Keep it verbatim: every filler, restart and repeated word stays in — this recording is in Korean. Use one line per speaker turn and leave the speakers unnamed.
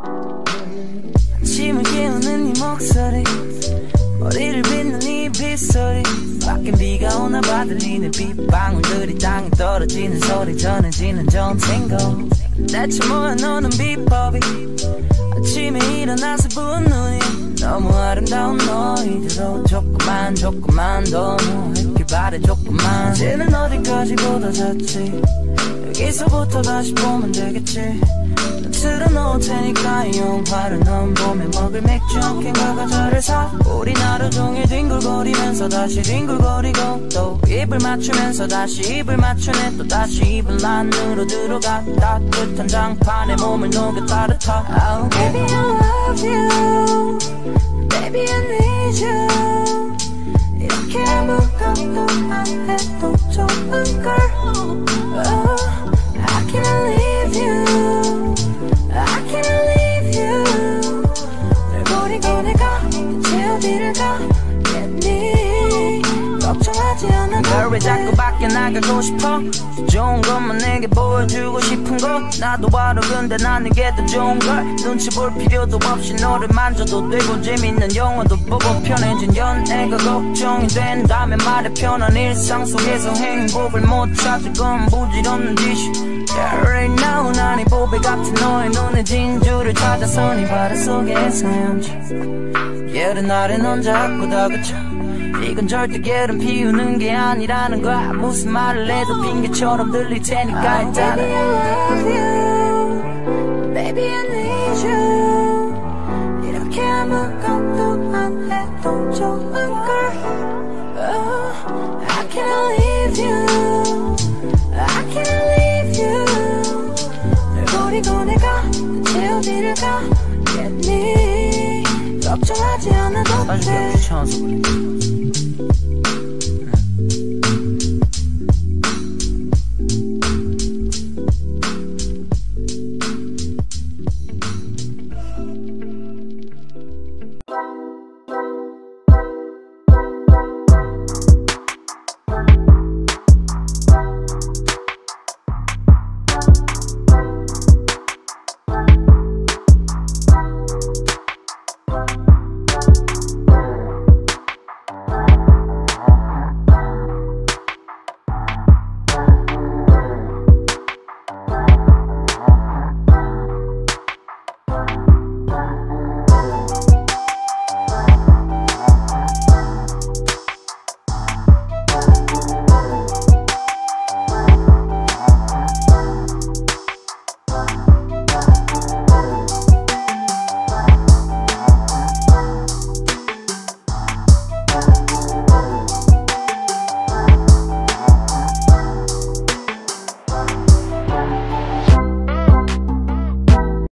아침을 깨우는 네 목소리 머리를 빗는 네 빗소리 밖엔 비가 오나 봐 들리는 빗방울들이 땅에 떨어지는 소리 전해지는 정탱고 대체 뭐야 너는 비법이 아침에 일어나서 부은 눈이 너무 아름다운 너희들로 조금만 조금만 더 누워있길 바래 조금만 이제는 어디까지 보다 잤지 여기서부터 다시 보면 되겠지 틀어놓을 테니까 이 영화를 넌 봄에 먹을 맥주 한 캔과 과자를 사 우리 하루 종일 뒹굴거리면서 다시 뒹굴거리고 또 입을 맞추면서 다시 입을 맞추네 또 다시 입을 안으로 들어가 따뜻한 장판에 몸을 녹여 따뜻하 oh, Baby I love you Baby I need you 이렇게 아무것도 안 해도 좋은걸 oh, I can't leave you I can't leave you 널 버리고 내가 대체 어디를 가겠니 걱정하지 않아도 돼 왜 자꾸 밖에 나가고 싶어 좋은 것만 내게 보여주고 싶은 거 나도 알아 근데 난 이게 더 좋은 걸 눈치 볼 필요도 없이 너를 만져도 되고 재밌는 영화도 보고 편해진 연애가 걱정이 된다면 말해 편한 일상 속에서 행복을 못 찾을 건 부질없는 짓이 Yeah, right now 난 이 보배 같은 너의 눈에 진주를 찾아서 네 바다 속에 헤엄쳐 예른 날에 넌 자꾸 다그쳐 이건 절대 게으름 피우는 게 아니라는 거야 무슨 말을 해도 핑계처럼 들릴 테니까 일단은 Baby I love you Baby I need you 이렇게 아무것도 안 해도 좋은걸 oh, I can't leave you I can't leave you 널 버리고 내가 대체 어디를 가겠니 걱정하지 않아도 돼